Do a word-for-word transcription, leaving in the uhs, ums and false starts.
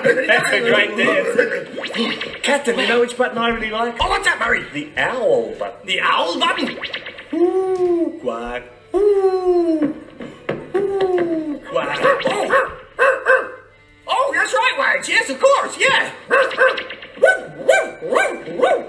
That's a great dance. Captain, you know which button I really like? Oh, what's that, Murray? The owl button. The owl button? Ooh, quack. Ooh. Ooh, quack. Oh. Oh, that's right, Wags. Yes, of course, yeah.